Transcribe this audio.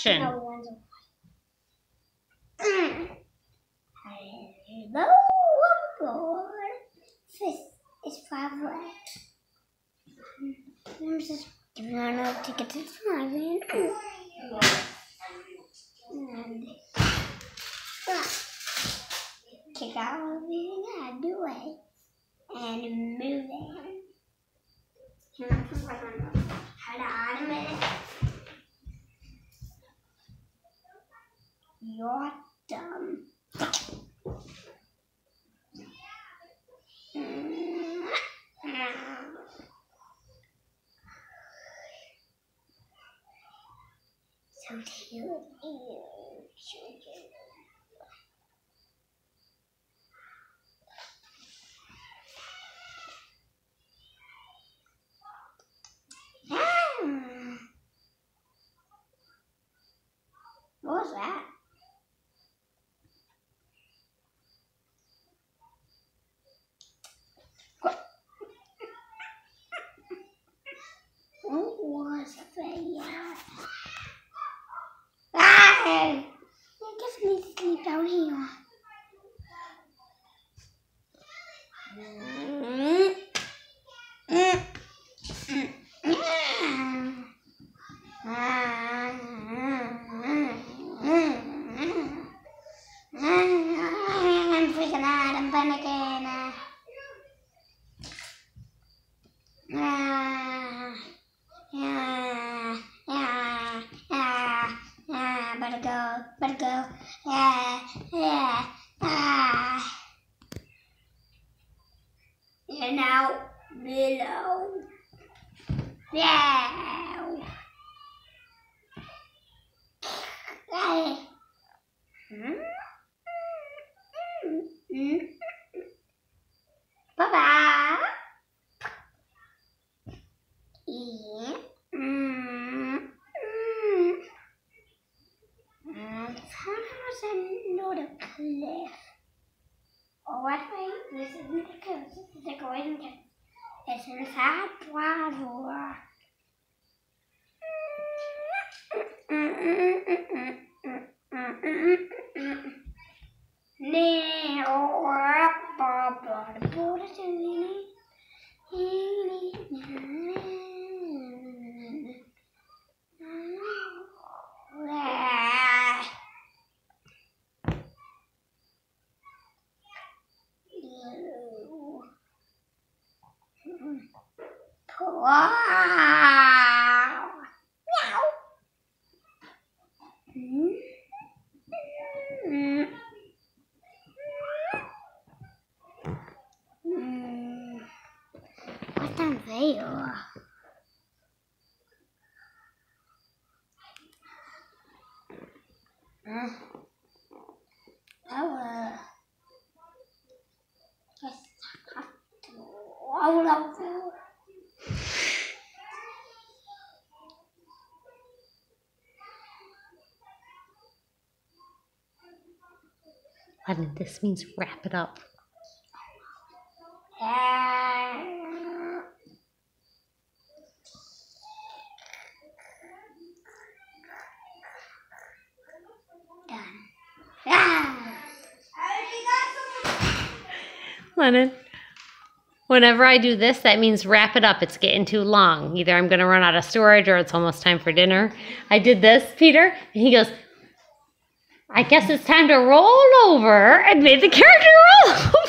action. Hello, board. This is 5 legs. I'm just giving on a ticket to 5 and kick out everything I do it and move it. Hold on a minute. You're dumb. So cute. What was that? What was that? I guess I need to sleep out here. I'm freaking out. I'm panicking. Better go. And now below. Bye-bye. Not a cliff. Oh, what way? This isn't a cliff. This is a golden cliff. It's inside water. Wow! Meow! What's down there? Honey, this means wrap it up. Lennon, whenever I do this, that means wrap it up. It's getting too long. Either I'm going to run out of storage or it's almost time for dinner. I did this, Peter, and he goes, I guess it's time to roll over, and made the character roll over.